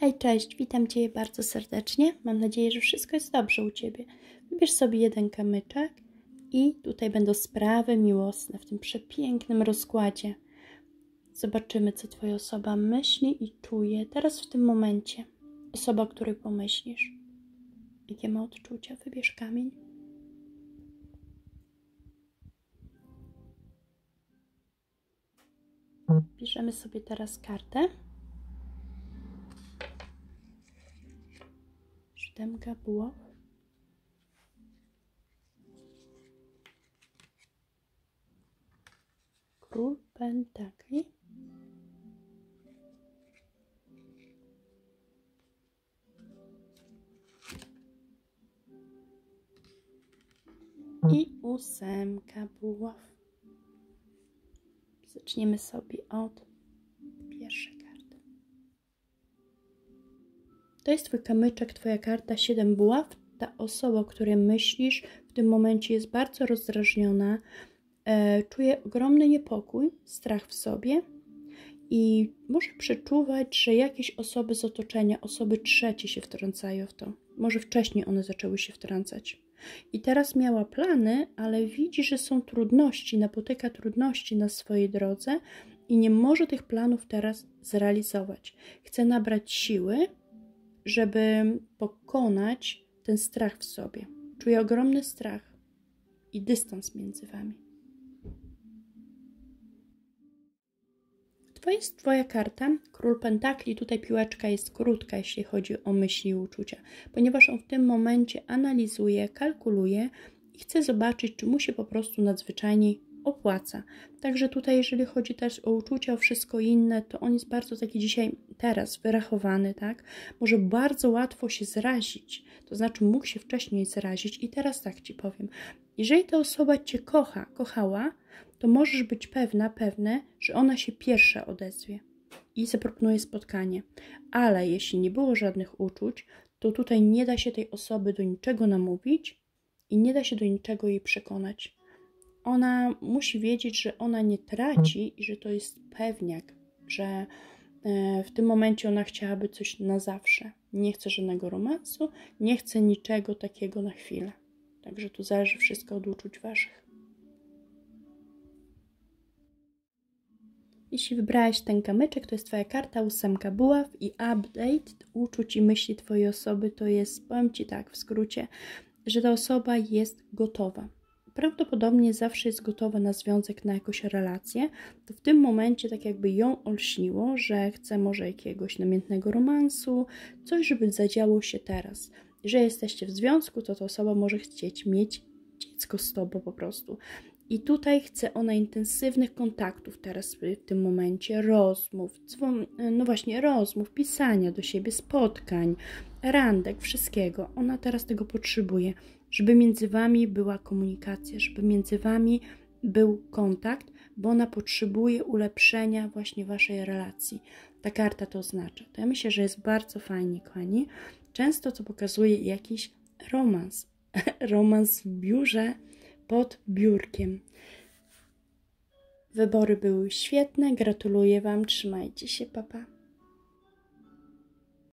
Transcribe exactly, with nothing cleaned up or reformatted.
Hej, cześć, witam Cię bardzo serdecznie. Mam nadzieję, że wszystko jest dobrze u Ciebie. Wybierz sobie jeden kamyczek i tutaj będą sprawy miłosne w tym przepięknym rozkładzie. Zobaczymy, co Twoja osoba myśli i czuje teraz w tym momencie. Osoba, o której pomyślisz. Jakie ma odczucia? Wybierz kamień. Bierzemy sobie teraz kartę. Siódemka buław. Król pentakli. I ósemka buław. Zaczniemy sobie od pierwszej karty. To jest Twój kamyczek, Twoja karta siedem buław. Ta osoba, o której myślisz, w tym momencie jest bardzo rozdrażniona, e, czuje ogromny niepokój, strach w sobie i może przeczuwać, że jakieś osoby z otoczenia, osoby trzecie się wtrącają w to. Może wcześniej one zaczęły się wtrącać. I teraz miała plany, ale widzi, że są trudności, napotyka trudności na swojej drodze i nie może tych planów teraz zrealizować. Chce nabrać siły, żeby pokonać ten strach w sobie. Czuje ogromny strach i dystans między Wami. To jest Twoja karta, Król Pentakli. Tutaj piłeczka jest krótka, jeśli chodzi o myśli i uczucia, ponieważ on w tym momencie analizuje, kalkuluje i chce zobaczyć, czy mu się po prostu nadzwyczajnie opłaca. Także tutaj, jeżeli chodzi też o uczucia, o wszystko inne, to on jest bardzo taki dzisiaj, teraz wyrachowany, tak? Może bardzo łatwo się zrazić, to znaczy mógł się wcześniej zrazić i teraz tak Ci powiem. Jeżeli ta osoba Cię kocha, kochała, to możesz być pewna, pewne, że ona się pierwsza odezwie i zaproponuje spotkanie. Ale jeśli nie było żadnych uczuć, to tutaj nie da się tej osoby do niczego namówić i nie da się do niczego jej przekonać. Ona musi wiedzieć, że ona nie traci i że to jest pewniak, że w tym momencie ona chciałaby coś na zawsze. Nie chce żadnego romansu, nie chce niczego takiego na chwilę. Także tu zależy wszystko od uczuć Waszych. Jeśli wybrałaś ten kamyczek, to jest Twoja karta, ósemka buław i update uczuć i myśli Twojej osoby to jest, powiem Ci tak w skrócie, że ta osoba jest gotowa. Prawdopodobnie zawsze jest gotowa na związek, na jakąś relację, to w tym momencie tak jakby ją olśniło, że chce może jakiegoś namiętnego romansu, coś, żeby zadziało się teraz. Jeżeli jesteście w związku, to ta osoba może chcieć mieć dziecko z Tobą po prostu. I tutaj chce ona intensywnych kontaktów teraz w tym momencie, rozmów, no właśnie rozmów, pisania do siebie, spotkań, randek, wszystkiego. Ona teraz tego potrzebuje, żeby między Wami była komunikacja, żeby między Wami był kontakt, bo ona potrzebuje ulepszenia właśnie Waszej relacji. Ta karta to oznacza. To ja myślę, że jest bardzo fajnie, kochani. Często to pokazuje jakiś romans. Romans w biurze, pod biurkiem. Wybory były świetne. Gratuluję Wam. Trzymajcie się. Pa, pa.